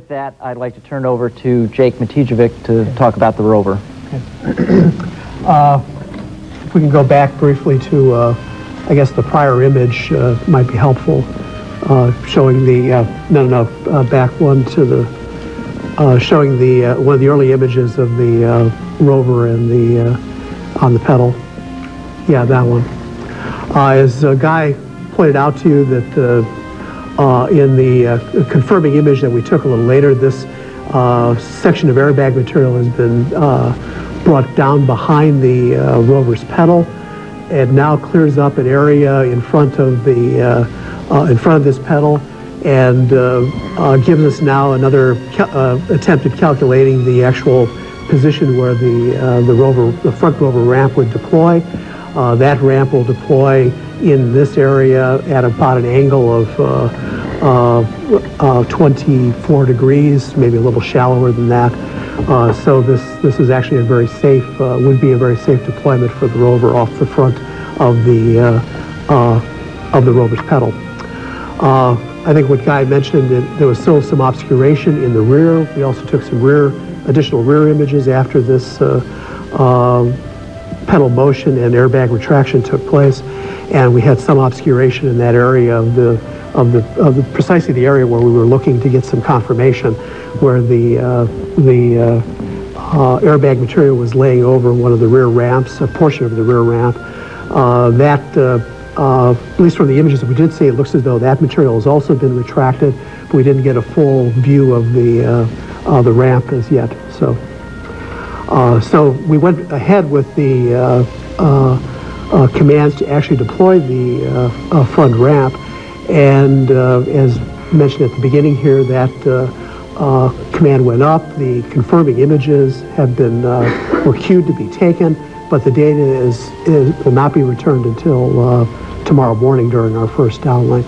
with that, I'd like to turn over to Jake Matejivic to talk about the rover. Okay. If we can go back briefly to, I guess, the prior image might be helpful, showing the, back one to the, showing the, one of the early images of the rover and the, on the pedal. Yeah, that one. As Guy pointed out to you that in the confirming image that we took a little later, this section of airbag material has been brought down behind the rover's pedal, and now clears up an area in front of the this pedal, and gives us now another attempt at calculating the actual position where the front rover ramp would deploy. That ramp will deploy in this area at about an angle of 24 degrees, maybe a little shallower than that. So this is actually a very safe, would be a very safe deployment for the rover off the front of the rover's pedal. I think what Guy mentioned, that there was still some obscuration in the rear. We also took some additional rear images after this pedal motion and airbag retraction took place, and we had some obscuration in that area of precisely the area where we were looking to get some confirmation, where the airbag material was laying over one of the rear ramps, a portion of the rear ramp. At least from the images that we did see, it looks as though that material has also been retracted, but we didn't get a full view of the ramp as yet. So we went ahead with the commands to actually deploy the front ramp, and as mentioned at the beginning here, that command went up. The confirming images have been were queued to be taken, but the data will not be returned until tomorrow morning during our first downlink.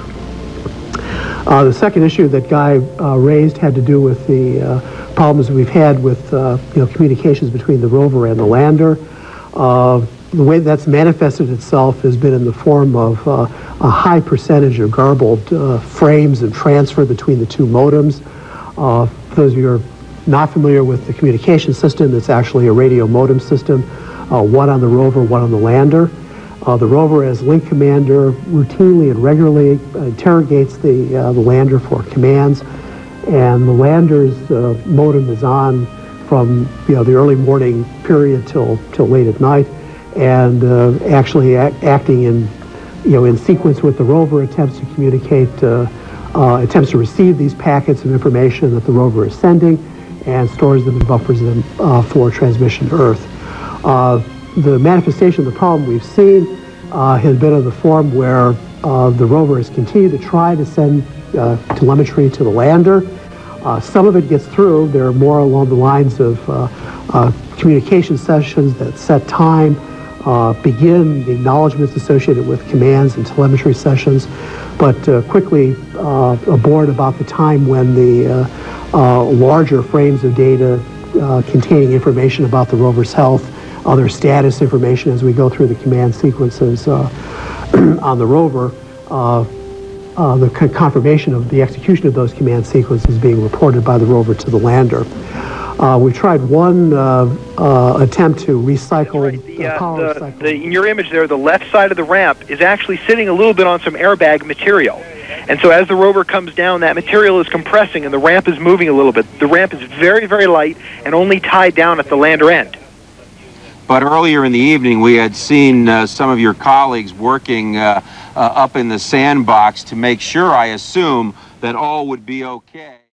The second issue that Guy raised had to do with the problems we've had with communications between the rover and the lander. The way that's manifested itself has been in the form of a high percentage of garbled frames and transfer between the two modems. For those of you who are not familiar with the communication system, it's actually a radio modem system, one on the rover, one on the lander. The rover, as link commander, routinely and regularly interrogates the lander for commands, and the lander's modem is on from the early morning period till late at night, and actually acting in sequence with the rover, attempts to communicate, attempts to receive these packets of information that the rover is sending, and stores them and buffers them for transmission to Earth. The manifestation of the problem we've seen has been in the form where the rover has continued to try to send telemetry to the lander. Some of it gets through. They're more along the lines of communication sessions that set time, begin the acknowledgments associated with commands and telemetry sessions, but quickly abort about the time when the larger frames of data containing information about the rover's health, other status information as we go through the command sequences on the rover, the confirmation of the execution of those command sequences being reported by the rover to the lander. We tried one attempt to recycle in your image there, the left side of the ramp is actually sitting a little bit on some airbag material. And so as the rover comes down, that material is compressing and the ramp is moving a little bit. The ramp is very, very light and only tied down at the lander end. But earlier in the evening, we had seen some of your colleagues working up in the sandbox to make sure, I assume, that all would be okay.